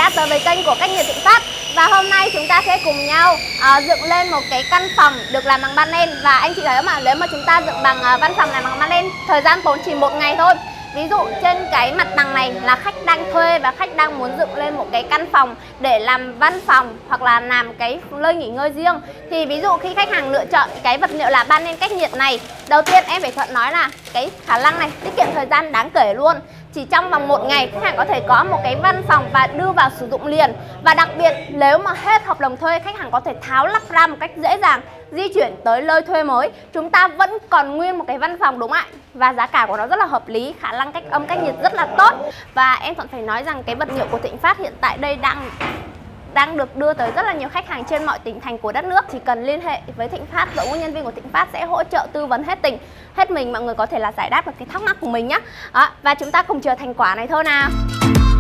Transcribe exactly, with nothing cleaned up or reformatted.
đã tới với kênh của Cách Nhiệt Thịnh Phát. Và hôm nay chúng ta sẽ cùng nhau uh, dựng lên một cái căn phòng được làm bằng panel. Và anh chị thấy không ạ, nếu mà chúng ta dựng bằng uh, văn phòng làm bằng panel, thời gian tốn chỉ một ngày thôi. Ví dụ trên cái mặt bằng này là khách đang thuê và khách đang muốn dựng lên một cái căn phòng để làm văn phòng hoặc là làm cái nơi nghỉ ngơi riêng. Thì ví dụ khi khách hàng lựa chọn cái vật liệu là panel cách nhiệt này, đầu tiên em phải thuận nói là cái khả năng này tiết kiệm thời gian đáng kể luôn. Chỉ trong vòng một ngày khách hàng có thể có một cái văn phòng và đưa vào sử dụng liền. Và đặc biệt nếu mà hết hợp đồng thuê, khách hàng có thể tháo lắp ra một cách dễ dàng, di chuyển tới nơi thuê mới. Chúng ta vẫn còn nguyên một cái văn phòng, đúng không ạ? Và giá cả của nó rất là hợp lý, khả năng cách âm cách nhiệt rất là tốt. Và em thuận phải nói rằng cái vật liệu của Thịnh Phát hiện tại đây đang đang được đưa tới rất là nhiều khách hàng trên mọi tỉnh thành của đất nước. Chỉ cần liên hệ với Thịnh Phát, đội ngũ nhân viên của Thịnh Phát sẽ hỗ trợ tư vấn hết tình, hết mình, mọi người có thể là giải đáp được cái thắc mắc của mình nhé. Đó, và chúng ta cùng chờ thành quả này thôi nào.